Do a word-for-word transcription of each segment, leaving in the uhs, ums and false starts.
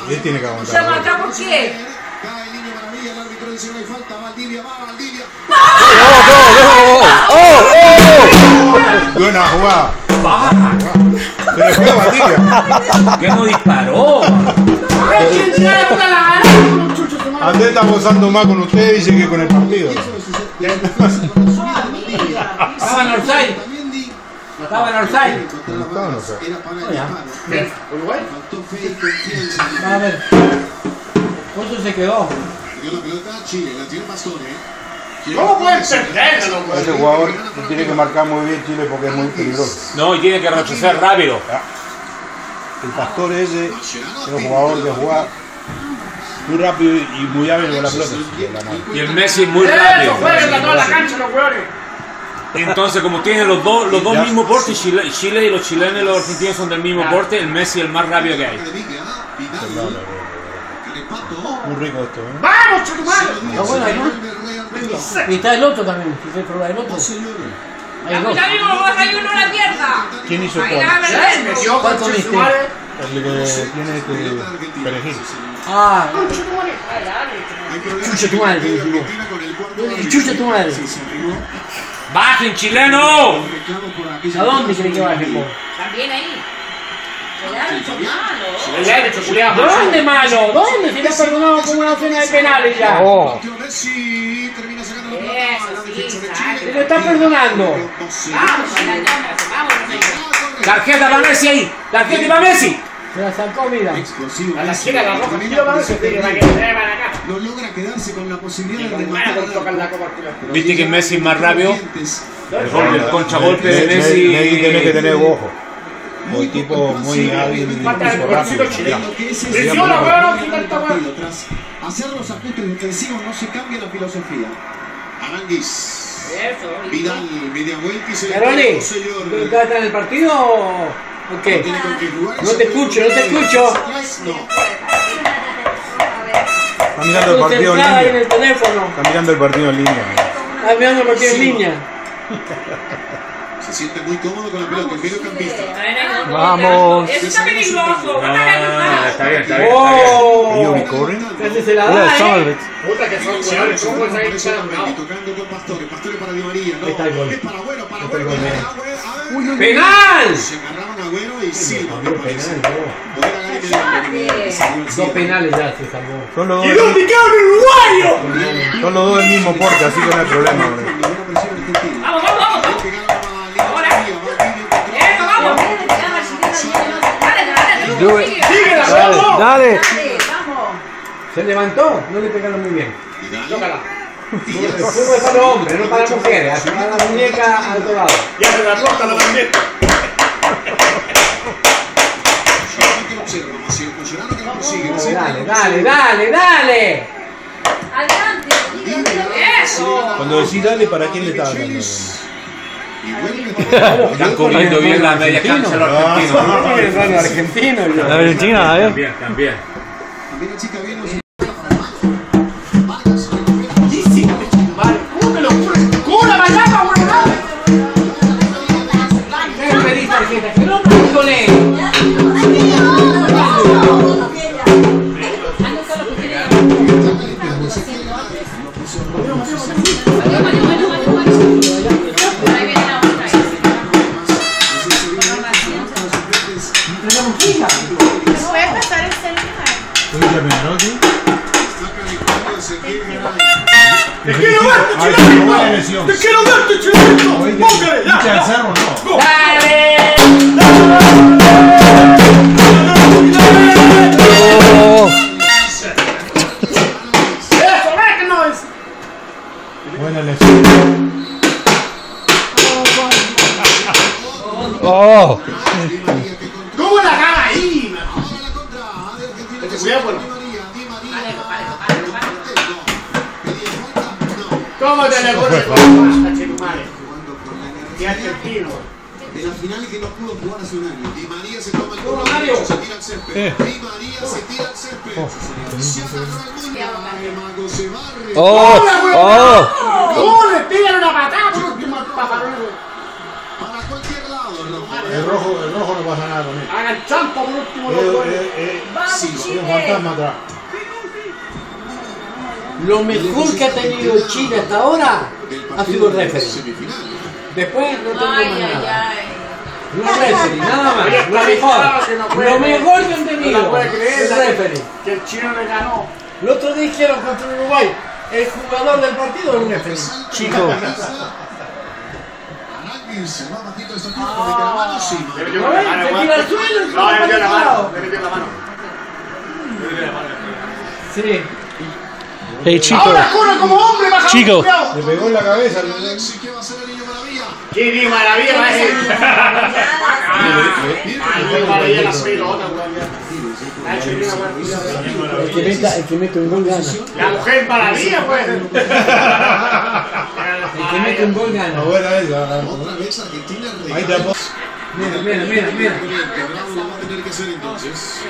Él tiene que aguantar. ¿Se aguanta por qué? Cae el niño maravilla, el árbitro dice no hay falta, Valdivia, va Valdivia. ¡Oh, oh, oh! Buena jugada. ¡Baja! Se le fue a Valdivia. ¿Qué no disparó? ¿Quién se la puta la gana? Andrés está gozando más con usted, dice que con el partido. Estaba en Orsay. Estaba en Orsay. No estaba, no sé. Era para el disparo. ¿Uruguay? Faltó fe y confianza. A ver. ¿Cuánto se quedó? Dio la pelota a Chile, la tiene Pastore. ¿Cómo pueden perderlo? Ese jugador tiene que marcar muy bien Chile porque es muy peligroso. No, y tiene que retroceder rápido. El Pastor ese es un jugador que juega muy rápido y muy hábil con la pelota. Y el Messi muy ¡Eso! rápido. ¡Jueguen toda la cancha los hueones! Entonces, como tienen los dos, los dos mismos portes, Chile, Chile y los chilenos y los argentinos son del mismo porte, el Messi es el más rápido que hay. Muy rico esto, ¿eh? ¡Vamos, Chetumare! Está bueno, ¿no? Y está el otro también, si se prueba el otro. Hay dos. ¡Ya mismo vas a ir uno a la mierda! ¿Quién hizo Ahí cuál? la verdad, metió ¿Cuál con comiste? Chetumare. El que tiene este perejil. Ah, Chetumare. Ay, dale. chucha tu madre, te digo. Chucha tu madre. ¡Bajen, chileno! ¿A dónde cree que baje, po? También ahí. El árbitro malo. El árbitro, culiao. ¿Dónde, malo? ¿Dónde? Si le ha perdonado con una cena de penales ya. Oh. Messi termina sacando la pelota. Eso, La sí, defensa de sale. Se Chile. le está perdonando. Vamos, para allá, vamos. Tarjeta para Messi ahí. Tarjeta para Messi. Se la sacó, mira. Explosivo. A la Messi. chica la roja, Tremenda quiero para presión que de para que Messi. se van acá. No logra quedarse con la posibilidad de Hermano, rematar. con tocar la copa al final. ¿Viste que Messi es más rápido? El, gol- el contragolpe de Ne- Messi. Ne- Negui tiene que tener ojo. Muy tipo muy hábil y Falta el muy rápido. bolsito chileno. Lo que es es- Presiona, weón, quita esta weón. Tras hacer los ajustes defensivos no se cambia la filosofía. Aranguis. Eso. Vidal, media vuelta y se le Caroli, quedó, ¿tú señor. estás en el partido o o qué? Tiene con qué jugar, No se te puede escucho, no te poner escucho. atrás, no. Está mirando el partido en Concentrada ahí en línea. el teléfono. Está mirando el partido en línea. Estás mirando el partido en línea. Se siente muy cómodo con la pelota, el mediocampista. Vamos. Eso está peligroso. No, Van no, a no, no, ganar. está bien, está bien. ¡Oh! ¿Y corren? Casi se la Hola, da, ¿eh? Somerville. Puta que son weones. ¿Cómo pueden salir tan Tocando con Pastore, Pastore para Di María, no. Ahí está el gol. Es para Agüero, para Está el Agüero. gol, para eh. Agüero, a ver. ¡Penal! Se agarraron a Agüero y Silva. Abrió me parece. penal, no. Poder agarrar y medio- salió el Dos cierre. penales ya se salvó. Son los ¿Y dos, dónde queda el uruguayo? son los dos del mismo porte, así que no hay problema. hombre. Ninguna presión argentina. Vamos, vamos, vamos. vamos. Pegaron a Liga Ahora. Valdivia, Valdivia contra- Eso, vamos. Dale, dale, Do it. síguela, Dale, vamos. dale. Vamos. Se levantó, no le pegaron muy bien. Vidal. Tócala. El fútbol es para los hombres, no para las mujeres. Así para la muñeca al otro lado. Ya se la rota la también. Que lo observa, Macio Mascherano que lo persigue. Dale, dale, dale, dale. Adelante. Eso. Cuando decís dale, ¿para quién le está hablando? Y vuelve Están cubriendo bien la media cancha los argentinos. No tiene raro argentino. yo. La Argentina, ¿eh? También, también. También la chica viene los ¿Cómo me lo ocurre? ¡Cura, mañana, weón! ¿Qué me pedís tarjeta? Que no me con él. No voy a pasar el celular. ¡Te quiero verte, Ay, chileno! buena lesión. ¡Te quiero verte, chileno! ¡Póngale! ¿Hincha del Cerro no? Dale. Oh. ¡Eso, ve que no es! Buena lesión. Oh. ¿Cómo la gana ahí, man? Te cuidado, bueno. ¿Cómo te le pones con la Chetumare? Y argentino. En la final que no pudo jugar hace un año. Di María se toma el ¿Cómo, gol, Mario? se tira al césped. Di María se tira al césped. Se agarró al mundial, Mago se barre. Oh. Oh. ¿Cómo le pegan una patada por último al pajarero? Para cualquier lado, ¿no? El rojo, el rojo no pasa nada con él. Hagan champa por último. Es los es- goles. es- Vamos, es un Chile. fantasma atrás. Lo mejor que ha tenido Chile hasta ahora ha sido el referee. Después no tengo Ay, más ay, nada. ay. No referee, nada más. Oye, Lo está mejor. claro que no puede Lo creer. mejor que han No tenido. la puede creer. El referee. Que el chino le ganó. El otro día dijeron contra Uruguay, el jugador del partido es un referee. Chicos, Aranguis se va Matito esta tira con la mano, sí. Le metió A la ver, mano, se weón. tira al suelo, se No, le tira metió la al mano. lado. Le metió la mano. Le metió la mano. Sí. hey chicos, Ahora corre como hombre, baja. Chicos. Le pegó en la cabeza. le- Alexis, ¿qué va a hacer el niño maravilla? ¿Qué digo maravilla va a decir? Bien, Ay, qué maravilla la pelota, weón. Nacho, mira, weón. El que meta, el que mete un gol gana. La mujer maravilla, pues. El que mete un gol No, gana. buena esa. Otra vez Argentina Ahí regala. tapó. Mira, mira, mira, mira. Bravo lo va a tener que hacer entonces.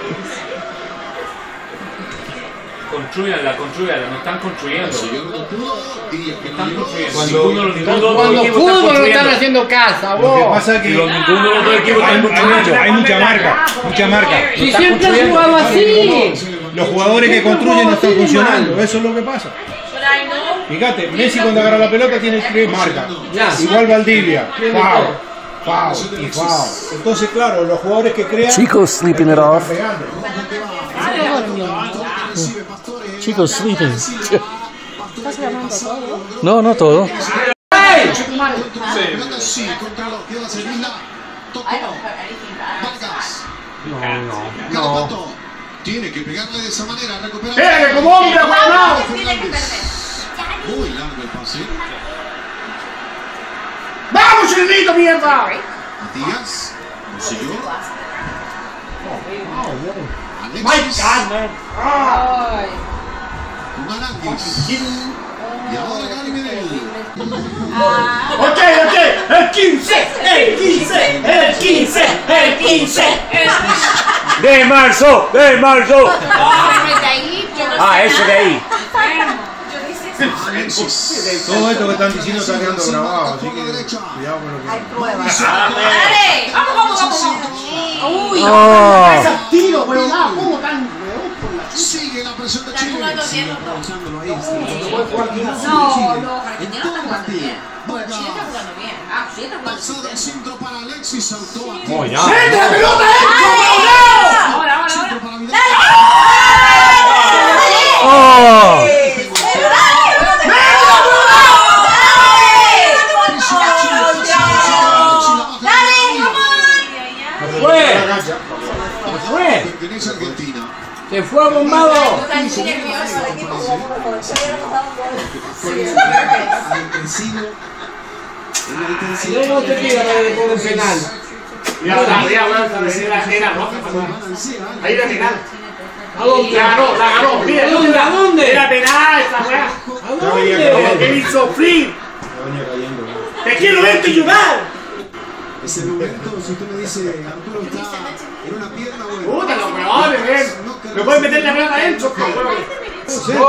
Construyanla, construyanla, no están construyendo. Si yo no pudo, diría que no Están llegó. construyendo. Cuando- Ninguno, ninguno de los dos Cuando equipos están fútbol no están construyendo. haciendo casa, Lo que vos. pasa es Y los- que ninguno de los dos equipos hay, están hay construyendo. mucha, hay mucha marca. Mucha marca. Si siempre han jugado así. Los jugadores que construyen no están funcionando. Eso es lo que pasa. But I know. Fíjate, Messi cuando agarra la pelota tiene tres marcas. Ya. Igual Valdivia. Tiene Foul. todo. Foul y foul. Entonces, claro, los jugadores que crean. chicos sleeping it off. pegando. Recibe Pastore. Chicos sleeping. ¿Estás grabando todo? No, no todo. Pelota sí, controló. ¿Qué va a hacer Isla? Tocó. I don't have anything bad. Vargas. No, Carapato. Tiene que pegarle de esa manera. Recupera. ¡Pégale como hombre, weón! Tiene que perder. Muy largo el pase. ¡Vamos, chilenito, mierda! Matías. Consiguió. ¡My Alexis. God, man! Ay. Con Aranguis. Y ahora Gary Medel. Ah. Ok, ok, el quince, el quince, el quince, el quince. ¡De marzo! ¡De marzo! Pero de ahí, yo no sé Ah, eso de nada. ahí. Enfermo. Yo dice eso. Alexis. Todo esto que están diciendo está quedando grabado, así que cuidado con lo que. Dale. Vamos, vamos, vamos, vamos. Uy. Oh, Esos tiros, weón, ah, ¿cómo tan weón por la chucha? Sigue la presión de Están Chile. jugando bien los dos. Aprovechándolo ahí. No, no, Argentina está jugando bien. Bueno, Chile está jugando bien. Ah, Chile está jugando Pasado el bien. centro para Alexis. Saltó a Oh, ya. ¡Mete la pelota Ahora, ahora, ahora. centro para Vidal. oh, Fue. Fue. Pertenece a Argentina. Se fue bombado. Están nerviosos. No, no te tira por el penal. Mira, la mira, weón, era, era roja. Ahí era penal. ¿A dónde? La ganó, la ganó. Mira, ¿A dónde? ¿A dónde? Era penal esta weá. ¿A venía dónde? Él hizo flip. Ya venía cayendo. Te quiero verte ayudar. Ese momento, si usted me dice, Arturo está en una pierna, bueno. Puta, los weones, ven. Me pueden meter la pelota adentro, pues, weón.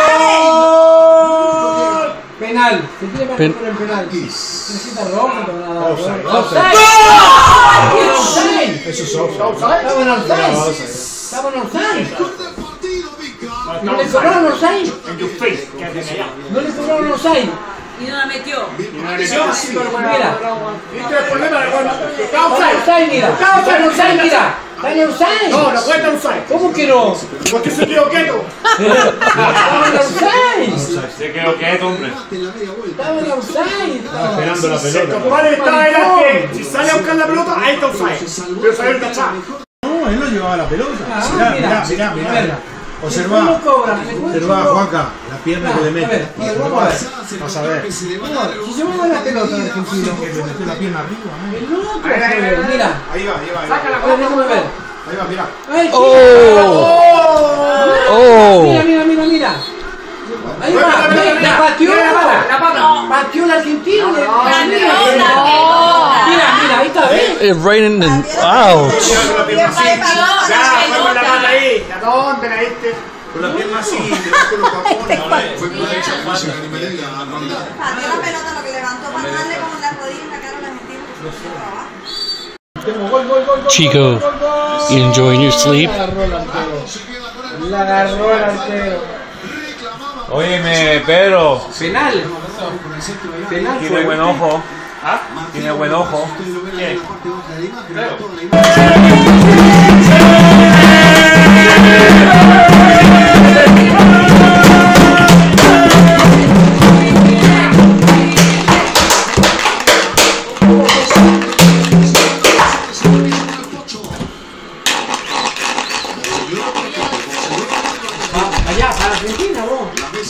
¡Gol! Penal. Se tiene que Pen- por el penal. Necesita roja o nada. Offside, Offside. Offside. Eso es offside. Estaba en offside. Estaba en offside. Gol del partido, Mica. No le cobraron offside. En tu face, quédate callado. No le cobraron offside. Y no la metió. Mira. ¿Viste el problema de weón? Está Está en offside. offside, mira. Está en offside, mira. Está en offside. No, no cuenta offside. ¿Cómo que no? Porque se quedó quieto. Estaba en offside. Se quedó quieto, hombre. Mate en la media vuelta. Estaba en offside. Esperando la Tu pelota. padre estaba en la que si sale a buscar la pelota, ahí está offside. Pero salió el atrás. No, él no llevaba la pelota. Ah, Mirá, mira. mirá, mirá, mirá. A ver. mirá. ¿Cómo Observá, cobra? observá, Juanca, la pierna que le A ver, mete. a ver, vamos a ver. Vas a ver. Se le va a No, dar si se mueve la pelota en Argentina. Que le metió la pierna arriba, ¿no? El otro, Ahí, ahí, ahí, ahí. mira. Ahí va, ahí va, ahí Saca va. la A ver, déjame ver. Ahí va, mirá. Ay, oh, oh. Mira, mira, mira, mira. Ahí va, ve, la pateó. La pata. Pateó la Argentina. No, no, Mira, no, mira, no, mira, no. mira, ahí está, ¿ves? It's raining and ouch. Con la pierna así. Ya, fue con la pata ahí. Ya, ¿dónde la diste? Con la pierna así, debajo de los tapones. Fue por derecha, fue Gary Medel a Roldán. Pateó la pelota, lo que levantó para darle con la rodilla en la cara a la Argentina. Tenemos gol, gol, gol, gol, Chico, gol, gol, gol. you enjoying your sleep? La agarró el arquero. La agarró el arquero. Óyeme, Pedro. Penal. Penal. Tiene buen ojo. ¿Ah? Tiene buen ojo. ¿Qué? Allá, para Argentina, vos.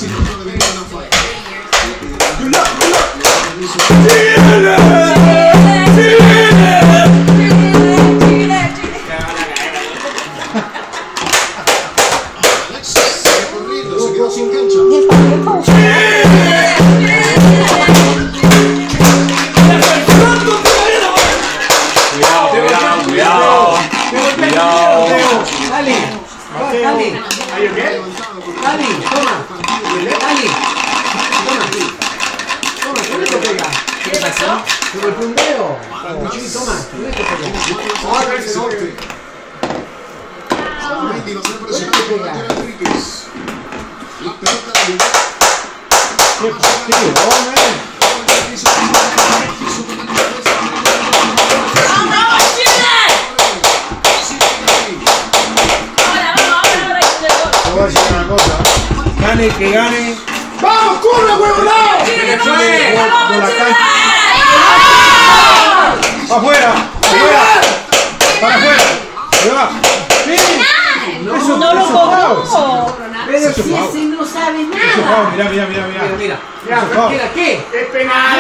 Gane el que gane. ¡Vamos, corre, huevonao! ¡Afuera! ¡Afuera! ¡Para afuera! ¡Ahí va! ¡Sí! Eso, No lo eso, foul. cobró. Pero Eso, si foul. ese no sabe Eso, nada. foul. Mirá, mirá, mirá, mirá. Mira, mira. Mira, Eso, foul. mira, ¿qué? ¡Es penal!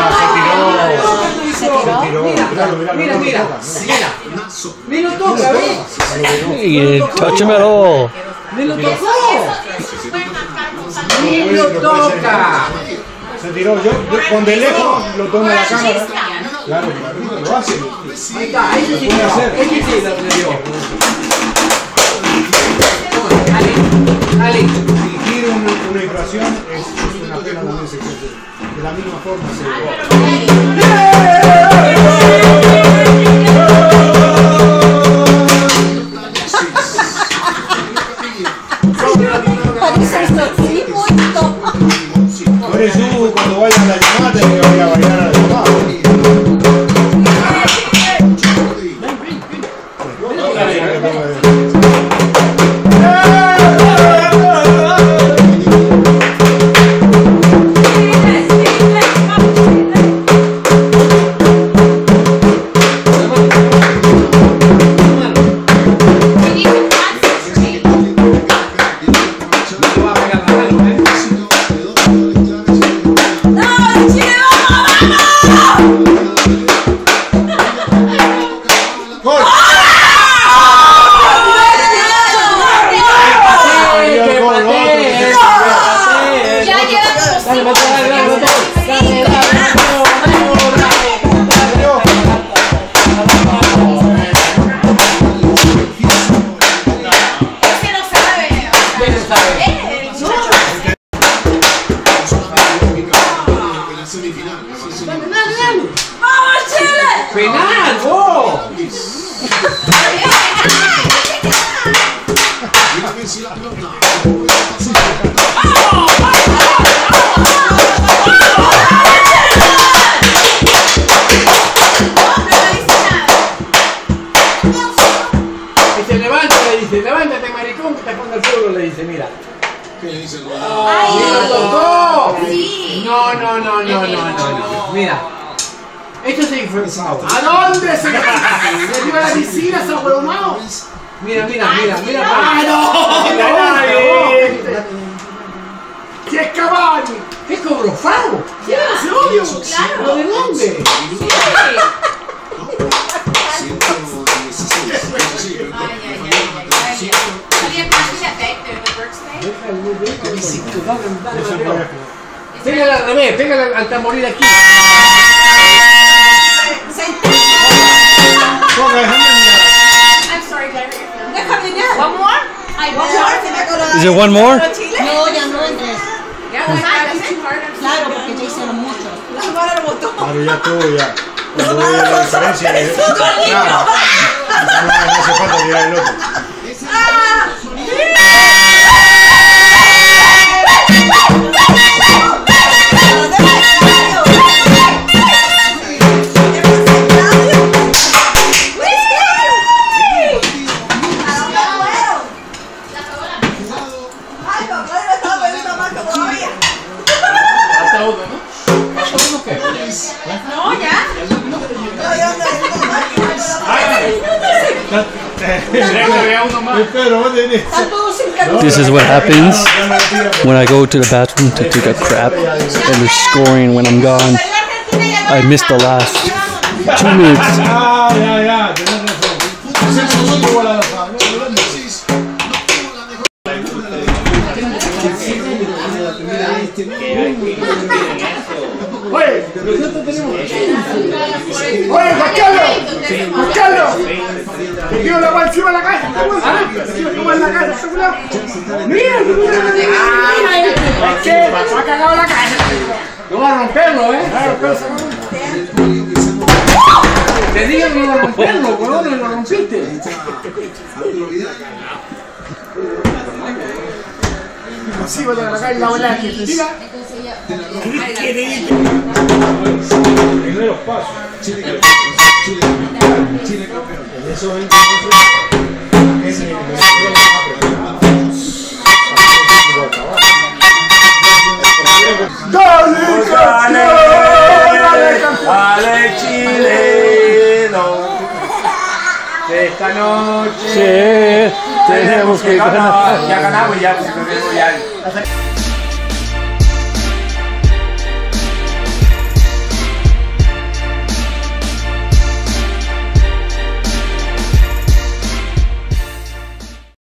Se tiró. Tiró, Mira, miralo, miralo, mira, no lo mira, toca, no. mira. Me lo toca, ¿ves? He didn't touch him at all. Me lo tocó. Me lo toca. Se tiró. Yo, yo con de lejos lo tomo en la cámara. Claro, lo hace. Ahí está, ese sí, puede hacer. ese sí lo dio. Dale, dale. Si quiere una, una infracción, es, es una pena también se ejerce. De la misma forma se. Parece esto sí, muito. Por eso cuando vayan a la llamada tenés que ir a bailar a la llamada. ¡Penal, vos! Y se levanta y le dice, levántate maricón que te ponga el fútbol, le dice, mira. ¿Qué le dice el gol? ¡Ay, me lo tocó! Sí. No, no, no, no, no, no, no. Mira. Esto sí fue foul. ¿A dónde se se dio a la piscina ese huevonao? Mira, mira, mira, mira. ¡Ah, no! ¡Qué es Cavani! ¿Qué cobró foul? ¡Sí, es obvio! Claro. ¿Pero de dónde? ciento dieciséis. Eso sí, pero Ay, ay, ay, ay, ay. So the impression that back there, the workspace. Dale, Mateo. Pégale al revés, pégale al, al tamboril aquí. Ponga, déjame mirar. I'm sorry, Claire. Déjame ya. One more? Ay, one more. Se me acordó. Is there one more? No, ya no entres. Yeah, one more. That's it. Claro, porque ya hicieron muchos. La mano lo botó. Claro, ya todo, ya. Cuando ve la diferencia de... Claro. No, no hace falta tirar el otro. This is what happens when I go to the bathroom to take a crap and they're scoring when I'm gone. I missed the last two minutes. Ah, ya, ya, tenés razón. Oye, nosotros tenemos. Oye, Juan Carlos, Juan Carlos, te quiero la agua encima de la casa, encima de la casa, mira, mira, es que ha cagado la casa. No va a romperlo, eh. Te digo que no va a romperlo, por no lo rompiste. Sí, va a la calle la bola que te diga. Primeros pasos. Chile campeón. Chile campeón. En esos veinte es el ¡Dale, campeón! ¡Dale, chileno! Esta noche Sí, tenemos que ganar. Ya ganamos, ya, pues, ya.